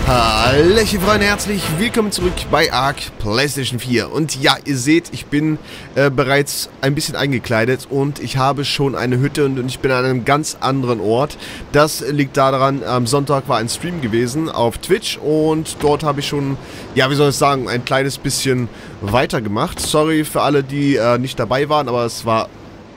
Hallöchen Freunde, herzlich willkommen zurück bei ARK PlayStation 4. Und ja, ihr seht, ich bin bereits ein bisschen eingekleidet und ich habe schon eine Hütte und ich bin an einem ganz anderen Ort. Das liegt daran, am Sonntag war ein Stream gewesen auf Twitch und dort habe ich schon, ja wie soll ich sagen, ein kleines bisschen weitergemacht. Sorry für alle, die nicht dabei waren, aber es war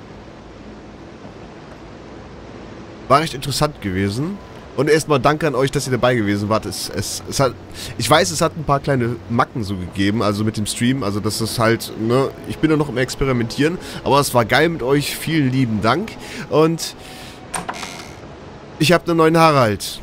recht interessant gewesen. Und erstmal danke an euch, dass ihr dabei gewesen wart. Ich weiß, es hat ein paar kleine Macken so gegeben, also mit dem Stream. Also das ist halt, ne, ich bin ja noch im Experimentieren. Aber es war geil mit euch. Vielen lieben Dank. Und ich habe einen neuen Harald.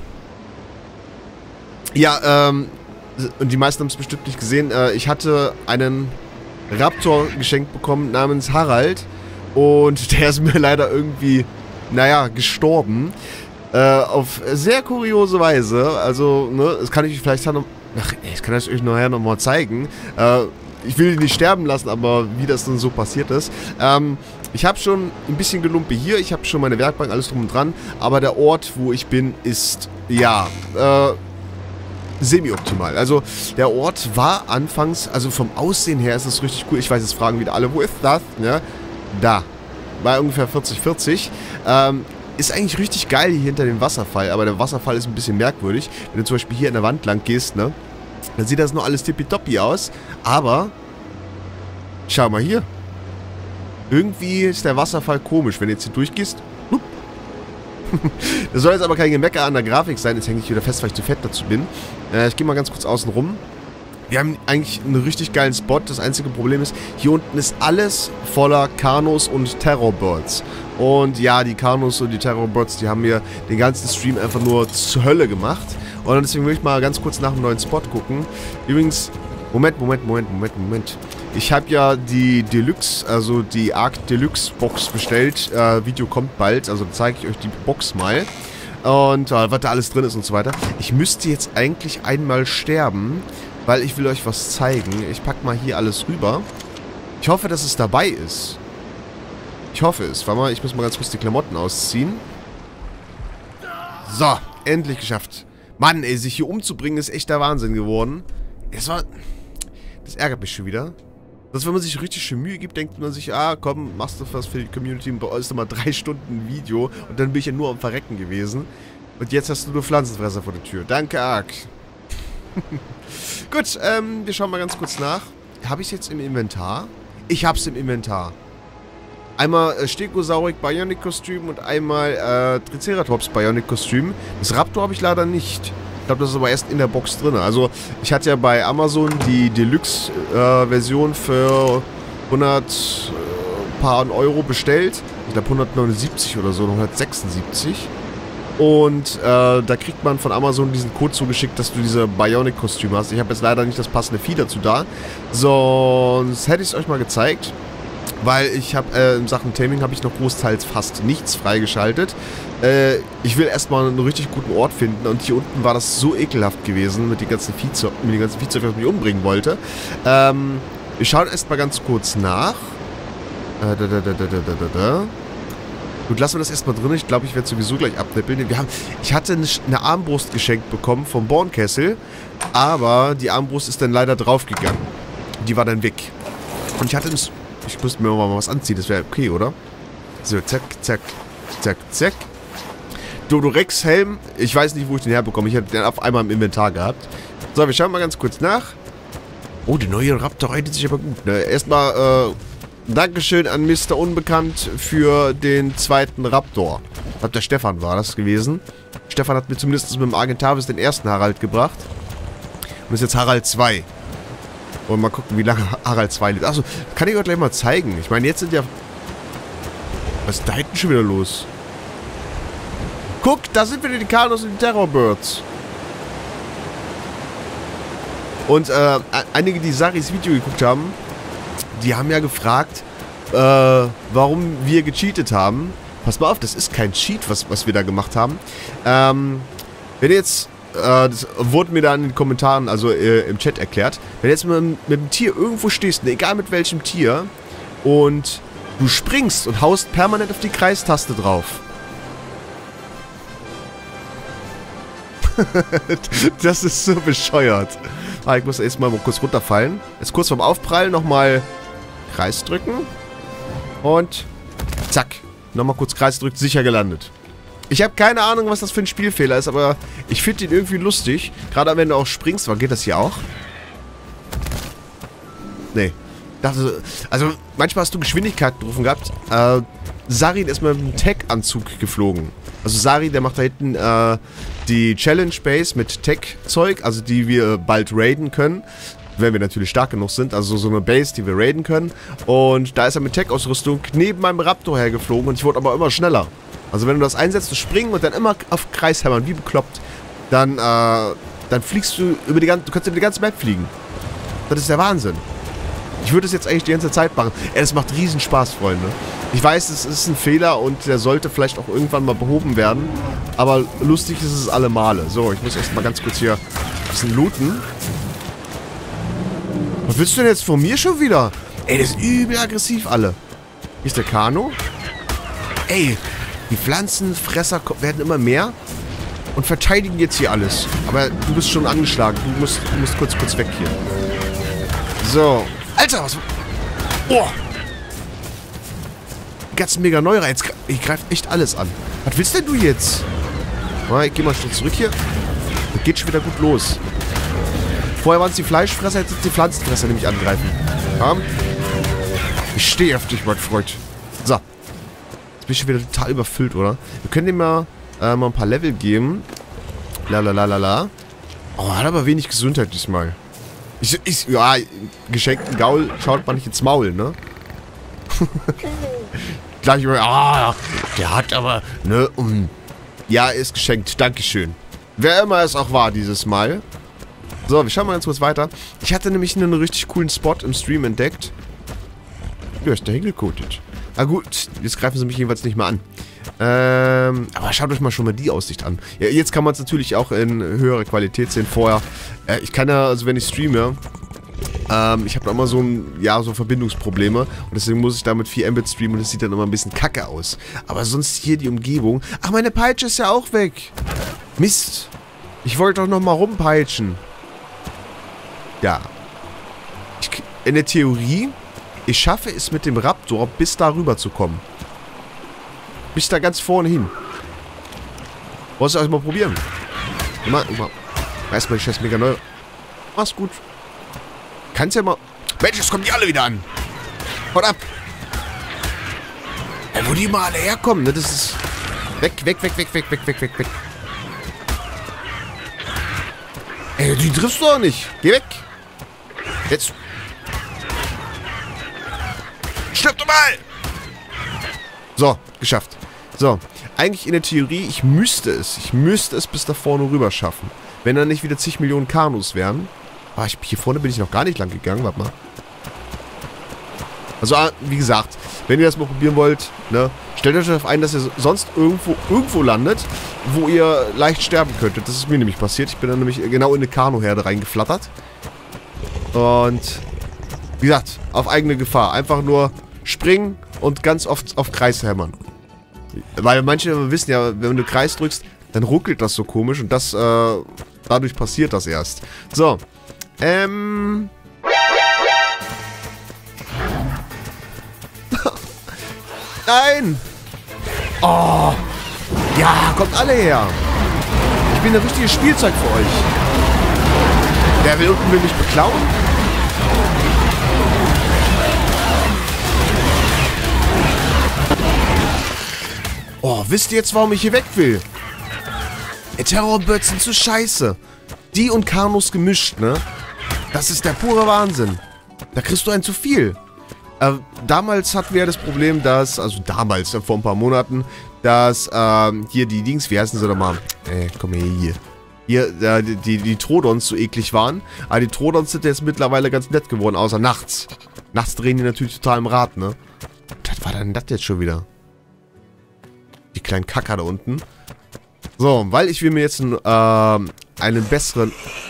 Ja, und die meisten haben es bestimmt nicht gesehen. Ich hatte einen Raptor geschenkt bekommen namens Harald. Und der ist mir leider irgendwie, naja, gestorben. Auf sehr kuriose Weise, also, ne, das kann ich vielleicht noch, ich kann das euch nachher nochmal zeigen. Ich will ihn nicht sterben lassen, aber wie das dann so passiert ist. Ich habe schon ein bisschen Gelumpe hier, ich habe schon meine Werkbank, alles drum und dran, aber der Ort, wo ich bin, ist, ja, semi-optimal. Also, der Ort war anfangs, also vom Aussehen her ist es richtig cool. Ich weiß, jetzt fragen wieder alle, wo ist das? Ja, da, bei ungefähr 40. Ist eigentlich richtig geil hier hinter dem Wasserfall, aber der Wasserfall ist ein bisschen merkwürdig. Wenn du zum Beispiel hier in der Wand lang gehst, ne, dann sieht das nur alles tippitoppi aus, aber schau mal hier. Irgendwie ist der Wasserfall komisch, wenn du jetzt hier durchgehst. Das soll jetzt aber kein Gemecker an der Grafik sein, jetzt hänge ich wieder fest, weil ich zu fett dazu bin. Ich gehe mal ganz kurz außen rum. Wir haben eigentlich einen richtig geilen Spot. Das einzige Problem ist, hier unten ist alles voller Kanus und Terrorbirds. Und ja, die Kanus und die Terrorbirds, die haben mir den ganzen Stream einfach nur zur Hölle gemacht. Und deswegen will ich mal ganz kurz nach einem neuen Spot gucken. Übrigens, Moment. Ich habe ja die Deluxe, also die ARK Deluxe Box bestellt. Video kommt bald, also zeige ich euch die Box mal. Und was da alles drin ist und so weiter. Ich müsste jetzt eigentlich einmal sterben, weil ich will euch was zeigen. Ich packe mal hier alles rüber. Ich hoffe, dass es dabei ist. Ich hoffe es. Warte mal, ich muss mal ganz kurz die Klamotten ausziehen. So, endlich geschafft. Mann, ey, sich hier umzubringen ist echt der Wahnsinn geworden. Das ärgert mich schon wieder. Dass wenn man sich richtig schön Mühe gibt, denkt man sich, ah, komm, machst du was für die Community und bei euch ist mal 3 Stunden Video und dann bin ich ja nur am Verrecken gewesen. Und jetzt hast du nur Pflanzenfresser vor der Tür. Danke, ARK. Gut, wir schauen mal ganz kurz nach. Habe ich es jetzt im Inventar? Ich habe es im Inventar. Einmal Stegosaurik Bionic Kostüm und einmal Triceratops Bionic Kostüm. Das Raptor habe ich leider nicht. Ich glaube, das ist aber erst in der Box drin. Also, ich hatte ja bei Amazon die Deluxe-Version für 100 paar Euro bestellt. Ich glaube 179 oder so, 176. Und da kriegt man von Amazon diesen Code zugeschickt, dass du diese Bionic-Kostüme hast. Ich habe jetzt leider nicht das passende Vieh dazu da. Sonst hätte ich es euch mal gezeigt. Weil ich habe, in Sachen Taming habe ich noch großteils fast nichts freigeschaltet. Ich will erstmal einen richtig guten Ort finden. Und hier unten war das so ekelhaft gewesen mit den ganzen Viehzeug, was mich umbringen wollte. Wir schauen erstmal ganz kurz nach. Gut, lassen wir das erstmal drin. Ich glaube, ich werde sowieso gleich abnippeln. Ich hatte eine Armbrust geschenkt bekommen vom Bornkessel, aber die Armbrust ist dann leider draufgegangen. Die war dann weg. Und ich musste mir mal was anziehen, das wäre okay, oder? So, zack, zack, zack, zack. Dodorex Helm. Ich weiß nicht, wo ich den herbekomme. Ich hatte den auf einmal im Inventar gehabt. So, wir schauen mal ganz kurz nach. Oh, die neue Raptor reitet sich aber gut, ne? Erstmal, Dankeschön an Mr. Unbekannt für den zweiten Raptor. Ich glaube, der Stefan war das gewesen. Stefan hat mir zumindest mit dem Argentavis den ersten Harald gebracht. Und ist jetzt Harald 2. Und mal gucken, wie lange Harald 2 lebt. Achso, kann ich euch gleich mal zeigen. Ich meine, jetzt sind ja... Was ist da hinten schon wieder los? Guck, da sind wieder die Kanus und die Terrorbirds. Und einige, die Saris Video geguckt haben, die haben ja gefragt, warum wir gecheatet haben. Pass mal auf, das ist kein Cheat, was wir da gemacht haben. Wenn jetzt... das wurde mir da in den Kommentaren, also im Chat erklärt. Wenn du jetzt mit dem Tier irgendwo stehst, egal mit welchem Tier, und du springst und haust permanent auf die Kreistaste drauf. Das ist so bescheuert. Ah, ich muss erstmal mal kurz runterfallen. Jetzt kurz vorm Aufprallen nochmal Kreis drücken. Und zack. Nochmal kurz Kreis drückt, sicher gelandet. Ich habe keine Ahnung, was das für ein Spielfehler ist, aber ich finde ihn irgendwie lustig. Gerade wenn du auch springst. Geht das hier auch? Nee. Also, manchmal hast du Geschwindigkeit gerufen gehabt. Sarin ist mit einem Tech-Anzug geflogen. Also Sari, der macht da hinten die Challenge Base mit Tech-Zeug, also die wir bald raiden können. Wenn wir natürlich stark genug sind, also so eine Base, die wir raiden können. Und da ist er mit Tech-Ausrüstung neben meinem Raptor hergeflogen und ich wurde aber immer schneller. Also wenn du das einsetzt, du springen und dann immer auf Kreis hämmern, wie bekloppt, dann fliegst du über die ganze, du kannst über die ganze Map fliegen. Das ist der Wahnsinn. Ich würde es jetzt eigentlich die ganze Zeit machen. Es macht riesen Spaß, Freunde. Ich weiß, es ist ein Fehler und der sollte vielleicht auch irgendwann mal behoben werden. Aber lustig ist es alle Male. So, ich muss erstmal ganz kurz hier ein bisschen looten. Was willst du denn jetzt von mir schon wieder? Ey, das ist übel aggressiv alle. Hier ist der Kano. Ey, die Pflanzenfresser werden immer mehr und verteidigen jetzt hier alles. Aber du bist schon angeschlagen. Du musst kurz weg hier. So. Alter, was... Oh! Ganz mega Neuer. Jetzt greift echt alles an. Was willst denn du jetzt? Ich geh mal schon zurück hier. Das geht schon wieder gut los. Vorher waren es die Fleischfresser, jetzt sind es die Pflanzenfresser, die mich angreifen. Ja? Ich stehe auf dich, mein Freund. So. Jetzt bin ich schon wieder total überfüllt, oder? Wir können dem mal ein paar Level geben. Lalalala. Oh, hat aber wenig Gesundheit diesmal. Ja, geschenkten Gaul schaut man nicht ins Maul, ne? Gleich immer, der hat aber, ne, ja, ist geschenkt, dankeschön. Wer immer es auch war dieses Mal. So, wir schauen mal ganz kurz weiter. Ich hatte nämlich einen richtig coolen Spot im Stream entdeckt. Ja, ist da hingekotet. Ah gut, jetzt greifen sie mich jedenfalls nicht mehr an. Aber schaut euch mal schon mal die Aussicht an. Ja, jetzt kann man es natürlich auch in höherer Qualität sehen. Vorher, ich kann ja, also wenn ich streame, ich habe da immer so Verbindungsprobleme. Und deswegen muss ich da mit 4 Mbit streamen und das sieht dann immer ein bisschen kacke aus. Aber sonst hier die Umgebung. Ach, meine Peitsche ist ja auch weg. Mist. Ich wollte doch noch mal rumpeitschen. Ja. In der Theorie, ich schaffe es mit dem Raptor bis da rüber zu kommen. Bis da ganz vorne hin. Wolltest du euch mal probieren? Immer. Erstmal die scheiß mega neu. Mach's gut. Kannst ja mal... Mensch, jetzt kommen die alle wieder an. Haut ab. Ja, wo die mal alle herkommen, ne? Das ist... Weg. Ey, die triffst du doch nicht. Geh weg. Jetzt. Stirb doch mal. So, geschafft. So, eigentlich in der Theorie, ich müsste es bis da vorne rüber schaffen. Wenn da nicht wieder zig Millionen Kanus wären. Ah, hier vorne bin ich noch gar nicht lang gegangen, warte mal. Also, wie gesagt, wenn ihr das mal probieren wollt, ne, stellt euch darauf ein, dass ihr sonst irgendwo landet, wo ihr leicht sterben könntet. Das ist mir nämlich passiert. Ich bin dann nämlich genau in eine Kanuherde reingeflattert. Und, wie gesagt, auf eigene Gefahr. Einfach nur springen und ganz oft auf Kreis hämmern. Weil manche wissen ja, wenn du Kreis drückst, dann ruckelt das so komisch und das, dadurch passiert das erst. So. Nein! Oh! Ja, kommt alle her! Ich bin ein richtiges Spielzeug für euch. Der will unten mich beklauen? Oh, wisst ihr jetzt, warum ich hier weg will? Terrorbirds sind zu scheiße. Die und Kanus gemischt, ne? Das ist der pure Wahnsinn. Da kriegst du einen zu viel. Damals hatten wir ja das Problem, dass, also damals, vor ein paar Monaten, dass, hier die Dings, wie heißen sie doch mal? Komm hier. Hier, die Trodons so eklig waren. Aber die Trodons sind jetzt mittlerweile ganz nett geworden, außer nachts. Nachts drehen die natürlich total im Rad, ne? Was war denn das jetzt schon wieder? Die kleinen Kacker da unten. So, weil ich will mir jetzt einen besseren...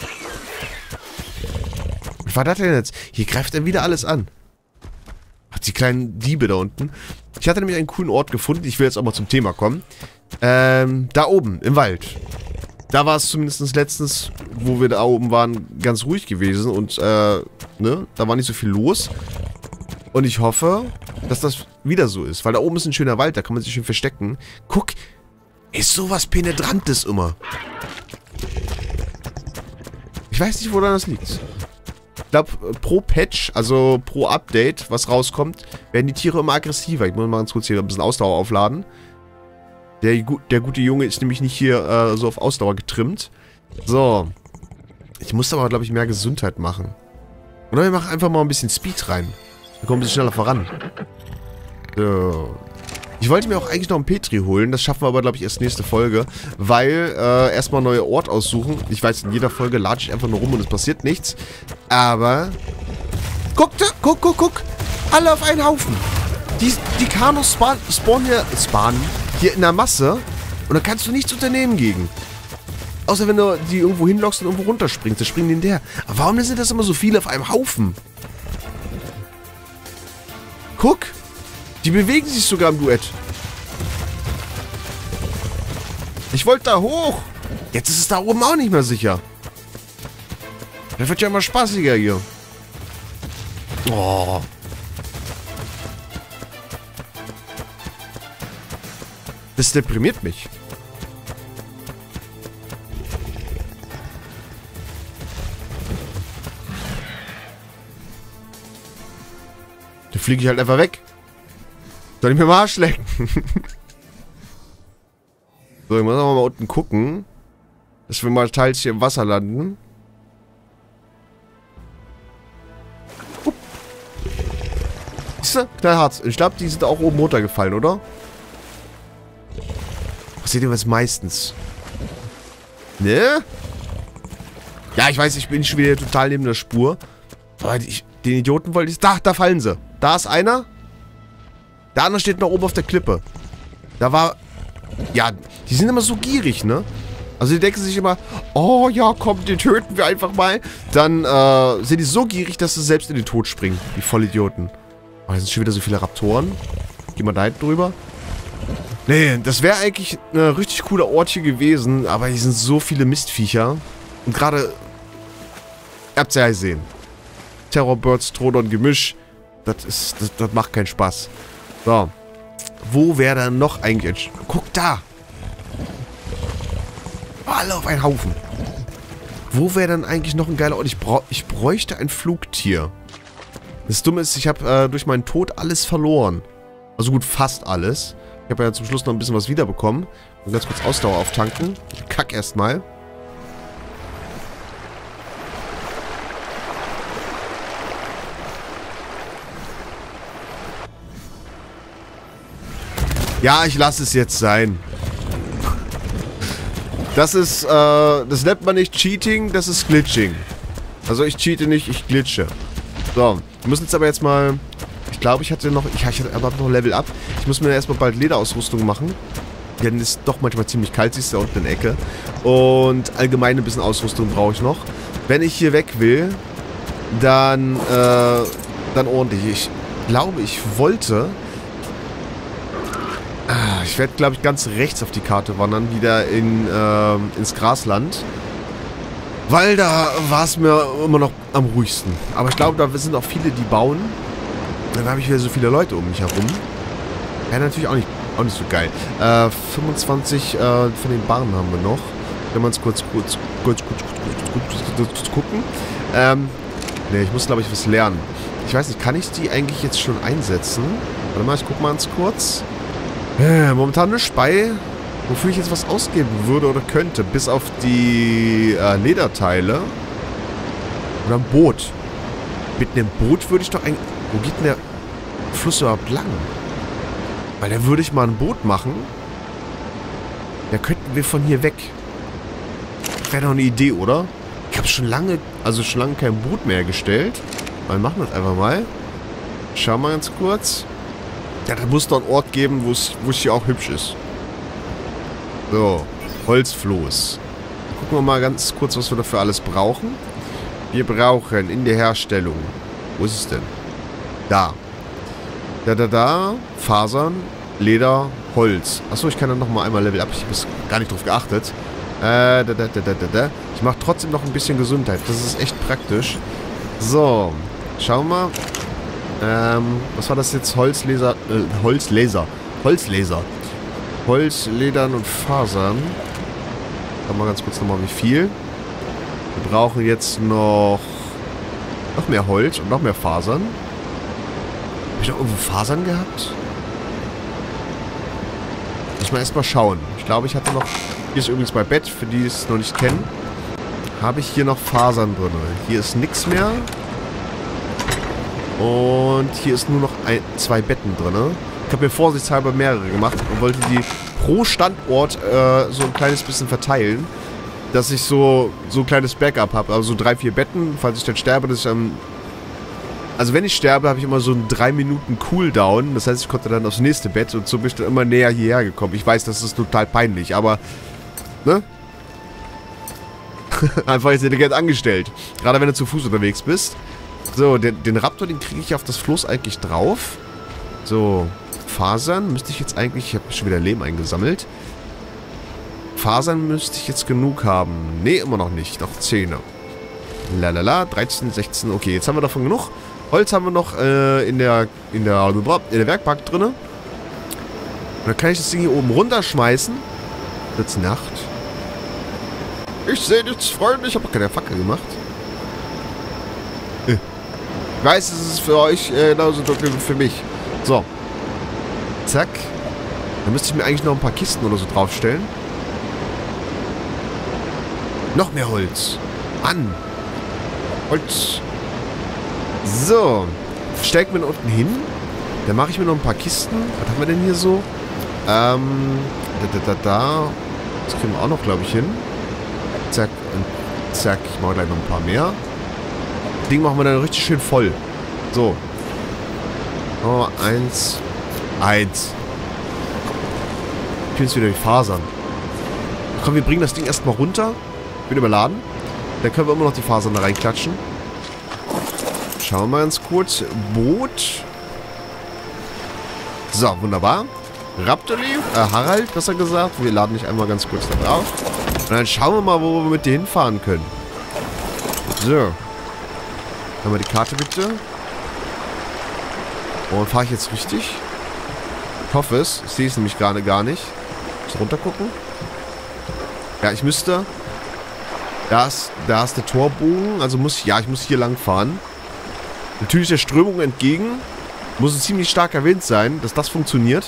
Was war das denn jetzt? Hier greift er wieder alles an. Ach, die kleinen Diebe da unten. Ich hatte nämlich einen coolen Ort gefunden. Ich will jetzt auch mal zum Thema kommen. Da oben, im Wald. Da war es zumindest letztens, wo wir da oben waren, ganz ruhig gewesen. Und, ne, da war nicht so viel los. Und ich hoffe, dass das wieder so ist. Weil da oben ist ein schöner Wald, da kann man sich schön verstecken. Guck, ist sowas Penetrantes immer. Ich weiß nicht, woran das liegt. Ich glaube, pro Patch, also pro Update, was rauskommt, werden die Tiere immer aggressiver. Ich muss mal ganz kurz hier ein bisschen Ausdauer aufladen. Der gute Junge ist nämlich nicht hier so auf Ausdauer getrimmt. So. Ich muss aber, glaube ich, mehr Gesundheit machen. Oder wir machen einfach mal ein bisschen Speed rein. Wir kommen ein bisschen schneller voran. So. Ich wollte mir auch eigentlich noch einen Petri holen. Das schaffen wir aber, glaube ich, erst nächste Folge. Weil, erstmal einen neuen Ort aussuchen. Ich weiß, in jeder Folge latsche ich einfach nur rum und es passiert nichts. Aber... Guck! Alle auf einen Haufen. Die Kanus spawnen hier in der Masse. Und da kannst du nichts unternehmen gegen. Außer wenn du die irgendwo hinlockst und irgendwo runterspringst. Da springen die in der. Aber warum sind das immer so viele auf einem Haufen? Guck! Die bewegen sich sogar im Duett. Ich wollte da hoch. Jetzt ist es da oben auch nicht mehr sicher. Das wird ja immer spaßiger hier. Oh. Das deprimiert mich. Da fliege ich halt einfach weg. Soll ich mir mal Arsch lecken? So, ich muss auch mal unten gucken. Dass wir mal teils hier im Wasser landen. Siehst du? Knallhart. Ich glaube, die sind auch oben runtergefallen, oder? Was seht ihr was meistens? Ne? Ja, ich weiß, ich bin schon wieder total neben der Spur. Aber den Idioten wollte ich... Da fallen sie. Da ist einer. Der andere steht noch oben auf der Klippe. Da war... Ja, die sind immer so gierig, ne? Also die denken sich immer, oh ja, komm, den töten wir einfach mal. Dann sind die so gierig, dass sie selbst in den Tod springen. Die Vollidioten. Oh, hier sind schon wieder so viele Raptoren. Gehen wir da hinten drüber. Nee, das wäre eigentlich ein richtig cooler Ort hier gewesen. Aber hier sind so viele Mistviecher. Und gerade... Ihr habt es ja gesehen. Terrorbirds, Trodon, Gemisch. Das macht keinen Spaß. So. Wo wäre dann noch eigentlich... Guck da! Alle auf einen Haufen. Wo wäre dann eigentlich noch ein geiler Ort? Ich bräuchte ein Flugtier. Das Dumme ist, ich habe durch meinen Tod alles verloren. Also gut, fast alles. Ich habe ja zum Schluss noch ein bisschen was wiederbekommen. Und ganz kurz Ausdauer auftanken. Ich kack erstmal. Ja, ich lasse es jetzt sein. Das ist, das nennt man nicht Cheating, das ist Glitching. Also ich cheate nicht, ich glitsche. So, wir müssen jetzt aber jetzt mal... Ich glaube, ich hatte noch noch Level Up. Ich muss mir erstmal bald Lederausrüstung machen. Denn es ist doch manchmal ziemlich kalt, siehst du da unten in der Ecke. Und allgemein ein bisschen Ausrüstung brauche ich noch. Wenn ich hier weg will, dann ordentlich. Ich glaube, ich wollte... Ich werde, glaube ich, ganz rechts auf die Karte wandern, wieder ins Grasland. Weil da war es mir immer noch am ruhigsten. Aber ich glaube, da sind auch viele, die bauen. Dann habe ich wieder so viele Leute um mich herum. Ja, natürlich auch nicht so geil. 25 von den Bahnen haben wir noch. Wenn wir uns kurz gucken. Ne, ich muss, glaube ich, was lernen. Ich weiß nicht, kann ich die eigentlich jetzt schon einsetzen? Warte mal, ich gucke mal ganz kurz. Momentan nicht bei, wofür ich jetzt was ausgeben würde oder könnte. Bis auf die Lederteile. Oder ein Boot. Mit einem Boot würde ich doch eigentlich... Wo geht denn der Fluss überhaupt lang? Weil da würde ich mal ein Boot machen. Da könnten wir von hier weg. Wäre doch eine Idee, oder? Ich habe schon lange kein Boot mehr gestellt. Wir machen das einfach mal. Schauen wir ganz kurz. Ja, da muss doch einen Ort geben, wo es hier auch hübsch ist. So, Holzfloß. Gucken wir mal ganz kurz, was wir dafür alles brauchen. Wir brauchen in der Herstellung... Wo ist es denn? Da. Da. Fasern, Leder, Holz. Achso, ich kann dann nochmal einmal Level Up. Ich habe gar nicht drauf geachtet. Ich mache trotzdem noch ein bisschen Gesundheit. Das ist echt praktisch. So, schauen wir mal. Was war das jetzt? Holzlaser. Holzledern und Fasern. Schauen wir mal ganz kurz nochmal, wie viel. Wir brauchen jetzt noch mehr Holz und noch mehr Fasern. Habe ich noch irgendwo Fasern gehabt? Muss ich mal erstmal schauen. Ich glaube, ich hatte noch... Hier ist übrigens mein Bett, für die es noch nicht kennen. Habe ich hier noch Fasern drin. Hier ist nichts mehr. Und hier ist nur noch 2 Betten drin. Ich habe mir vorsichtshalber mehrere gemacht und wollte die pro Standort so ein kleines bisschen verteilen. Dass ich so ein kleines Backup habe. Also so 3, 4 Betten, falls ich dann sterbe. Das ist, also wenn ich sterbe, habe ich immer so einen 3 Minuten Cooldown. Das heißt, ich konnte dann aufs nächste Bett und so bin ich dann immer näher hierher gekommen. Ich weiß, das ist total peinlich, aber... Ne? Einfach jetzt intelligent angestellt. Gerade wenn du zu Fuß unterwegs bist. So, den Raptor, den kriege ich auf das Floß eigentlich drauf. So, Fasern müsste ich jetzt eigentlich... Ich habe schon wieder Lehm eingesammelt. Fasern müsste ich jetzt genug haben. Ne, immer noch nicht. Noch 10. Lalala, 13, 16. Okay, jetzt haben wir davon genug. Holz haben wir noch in der Werkbank drin. Und dann kann ich das Ding hier oben runterschmeißen. Wird's Nacht. Ich sehe nichts, Freunde. Ich habe keine Fackel gemacht. Ich weiß, es ist für euch genauso dunkel wie für mich. So. Zack. Dann müsste ich mir eigentlich noch ein paar Kisten oder so draufstellen. Noch mehr Holz. An. Holz. So. Stellen wir ihn unten hin. Dann mache ich mir noch ein paar Kisten. Was haben wir denn hier so? Da. Das kriegen wir auch noch, glaube ich, hin. Zack und zack. Ich mache gleich noch ein paar mehr. Das Ding machen wir dann richtig schön voll. So. Oh, 1. Ich will jetzt wieder die Fasern. Komm, wir bringen das Ding erstmal runter. Ich bin überladen. Dann können wir immer noch die Fasern da reinklatschen. Schauen wir mal ganz kurz. Boot. So, wunderbar. Raptorli, Harald, besser gesagt. Wir laden dich einmal ganz kurz da drauf. Und dann schauen wir mal, wo wir mit denen fahren können. So. Haben wir die Karte bitte. Und fahre ich jetzt richtig? Ich hoffe es. Ich sehe es nämlich gerade gar nicht. Muss runter gucken. Ja, ich müsste... Da ist der Torbogen. Also ich muss hier lang fahren. Natürlich der Strömung entgegen. Muss ein ziemlich starker Wind sein, dass das funktioniert.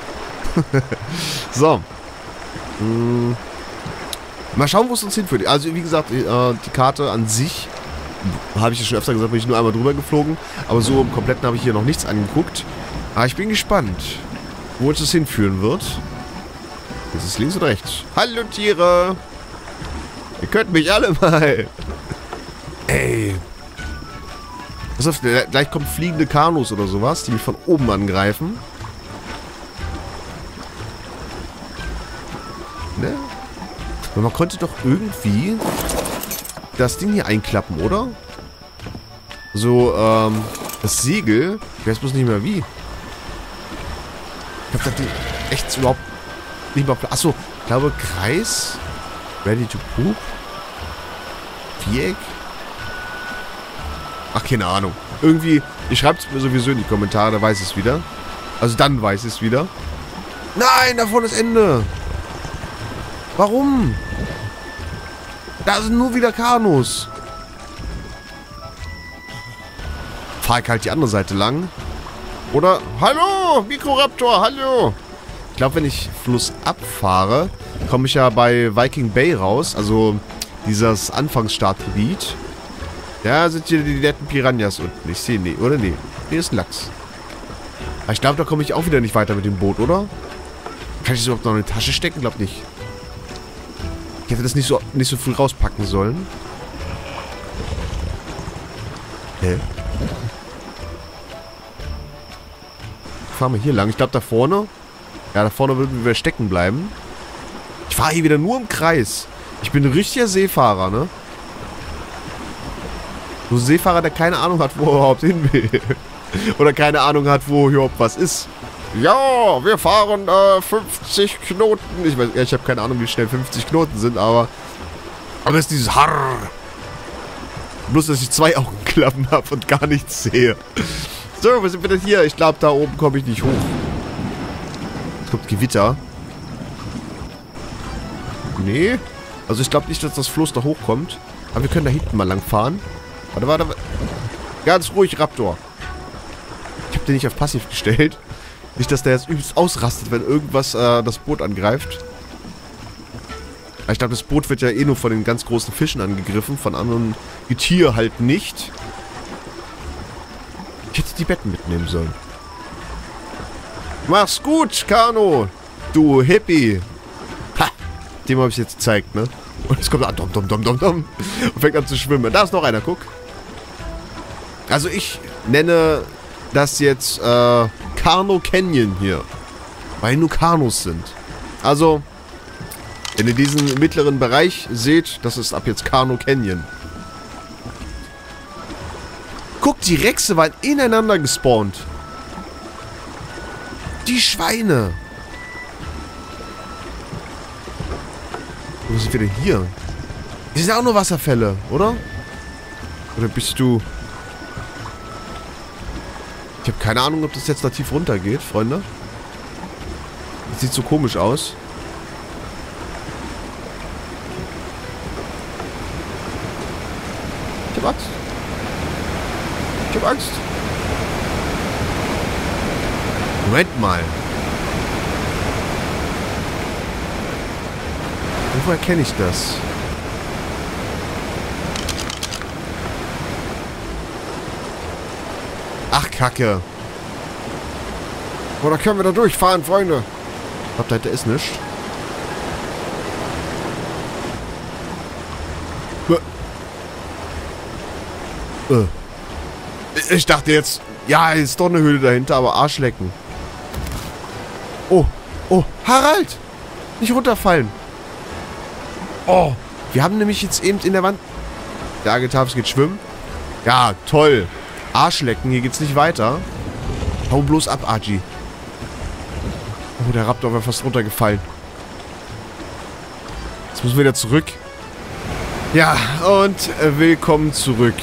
So. Mal schauen, wo es uns hinführt. Also, wie gesagt, die Karte an sich, habe ich ja schon öfter gesagt, bin ich nur einmal drüber geflogen. Aber so im Kompletten habe ich hier noch nichts angeguckt. Aber ich bin gespannt, wo uns das hinführen wird. Ist es links oder rechts? Hallo, Tiere! Ihr könnt mich alle mal. Ey. Pass auf, gleich kommen fliegende Kanus oder sowas, die mich von oben angreifen. Ne? Aber man konnte doch irgendwie das Ding hier einklappen, oder? So, das Segel. Ich weiß bloß nicht mehr wie. Ich hab das Ding echt überhaupt nicht mehr... Achso, ich glaube Kreis. Ready to poop. Viereck. Ach, keine Ahnung. Irgendwie, ihr schreibt es mir sowieso in die Kommentare, da weiß ich es wieder. Also dann weiß ich es wieder. Nein, da vorne ist Ende. Warum? Da sind nur wieder Kanus. Fahr ich halt die andere Seite lang. Oder? Hallo, Mikroraptor, hallo. Ich glaube, wenn ich flussab fahre, komme ich ja bei Viking Bay raus. Also dieses Anfangsstartgebiet. Ja, sind hier die netten Piranhas unten. Ich sehe, nee, oder? Nee. Nee, ist ein Lachs. Aber ich glaube, da komme ich auch wieder nicht weiter mit dem Boot, oder? Kann ich das überhaupt noch in die Tasche stecken? Glaub nicht. Ich hätte das nicht so früh rauspacken sollen. Hä? Fahren wir hier lang. Ich glaube, da vorne... Ja, da vorne würden wir stecken bleiben. Ich fahre hier wieder nur im Kreis. Ich bin ein richtiger Seefahrer, ne? So ein Seefahrer, der keine Ahnung hat, wo er überhaupt hin will. Oder keine Ahnung hat, wo überhaupt was ist. Ja, wir fahren 50 Knoten. Ich habe keine Ahnung, wie schnell 50 Knoten sind, aber es ist dieses Harr. Bloß, dass ich 2 Augenklappen habe und gar nichts sehe. So, wir sind wieder hier. Ich glaube, da oben komme ich nicht hoch. Es kommt Gewitter. Nee. Also ich glaube nicht, dass das Floß da hochkommt. Aber wir können da hinten mal lang fahren. Warte. Ganz ruhig, Raptor. Ich habe den nicht auf passiv gestellt. Nicht, dass der jetzt übelst ausrastet, wenn irgendwas das Boot angreift. Aber ich glaube, das Boot wird ja eh nur von den ganz großen Fischen angegriffen. Von anderen Getier halt nicht. Ich hätte die Betten mitnehmen sollen. Mach's gut, Kano. Du Hippie. Ha! Dem habe ich jetzt gezeigt, ne? Und es kommt an, dom. Und fängt an zu schwimmen. Da ist noch einer, guck. Also ich nenne das jetzt Kano Canyon hier. Weil nur Kanos sind. Also, wenn ihr diesen mittleren Bereich seht, das ist ab jetzt Kano Canyon. Guck, die Rechse waren ineinander gespawnt. Die Schweine. Wo sind wir denn hier? Hier sind auch nur Wasserfälle, oder? Oder bist du... Ich habe keine Ahnung, ob das jetzt da tief runter geht, Freunde. Das sieht so komisch aus. Ich hab Angst. Ich hab Angst. Moment mal. Woher kenne ich das? Ach, Kacke. Oder können wir da durchfahren, Freunde? Ich glaube, da ist nichts. Ich dachte jetzt, ja, ist doch eine Höhle dahinter, aber Arschlecken. Oh, Harald! Nicht runterfallen. Oh, wir haben nämlich jetzt eben in der Wand... Der Agetavs geht schwimmen. Ja, toll. Arschlecken, hier geht's nicht weiter. Hau bloß ab, Archie. Oh, der Raptor war fast runtergefallen. Jetzt müssen wir wieder zurück. Ja, und willkommen zurück.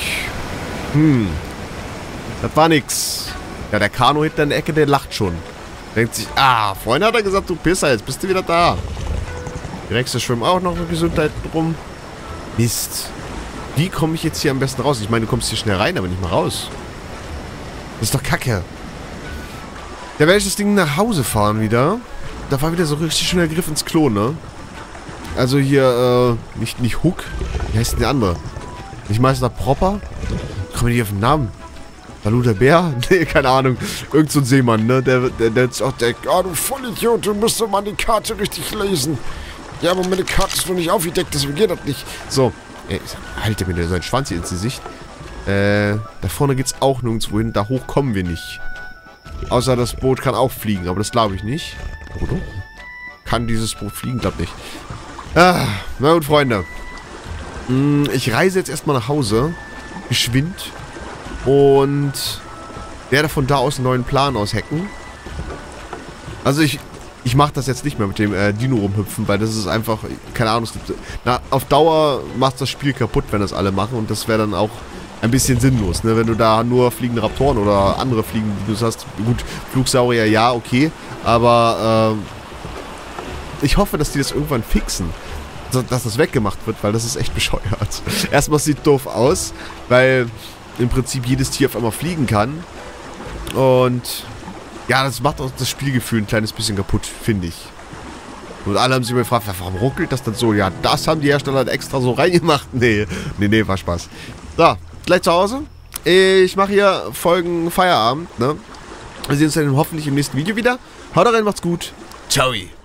Das war nix. Ja, der Kano hinter in der Ecke, der lacht schon. Denkt sich, vorhin hat er gesagt, du Pisser, jetzt bist du wieder da. Die Rechse schwimmen auch noch mit Gesundheit rum. Mist. Wie komme ich jetzt hier am besten raus? Ich meine, du kommst hier schnell rein, aber nicht mal raus. Das ist doch Kacke. Da werde ich das Ding nach Hause fahren wieder. Da war wieder so richtig schön der Griff ins Klo, ne? Also hier, nicht Hook. Wie heißt denn der andere? Nicht Meister Propper? Komme ich nicht auf den Namen? Hallo, der Bär? Nee, keine Ahnung. Irgend so ein Seemann, ne? Der jetzt auch denkt, du Vollidiot, du musst doch mal die Karte richtig lesen. Ja, aber meine Karte ist noch nicht aufgedeckt, deswegen geht das nicht. So. Halte mir seinen Schwanz hier ins Gesicht. Da vorne geht's auch nirgendwo hin. Da hoch kommen wir nicht. Außer das Boot kann auch fliegen, aber das glaube ich nicht. Oder? Kann dieses Boot fliegen? Glaub nicht. Na gut, Freunde. Ich reise jetzt erstmal nach Hause. Geschwind. Und werde von da aus einen neuen Plan aushacken. Also ich mache das jetzt nicht mehr mit dem Dino rumhüpfen, weil das ist einfach, keine Ahnung, auf Dauer macht das Spiel kaputt, wenn das alle machen. Und das wäre dann auch ein bisschen sinnlos, ne? Wenn du da nur fliegende Raptoren oder andere fliegende Dinos hast. Gut, Flugsaurier, ja, okay. Aber ich hoffe, dass die das irgendwann fixen. Dass das weggemacht wird, weil das ist echt bescheuert. Erstmal sieht doof aus, weil im Prinzip jedes Tier auf einmal fliegen kann. Und ja, das macht auch das Spielgefühl ein kleines bisschen kaputt, finde ich. Und alle haben sich immer gefragt, warum ruckelt das denn so? Ja, das haben die Hersteller extra so reingemacht. Nee, war Spaß. So, gleich zu Hause. Ich mache hier Folgen Feierabend, ne? Wir sehen uns dann hoffentlich im nächsten Video wieder. Haut rein, macht's gut. Ciao.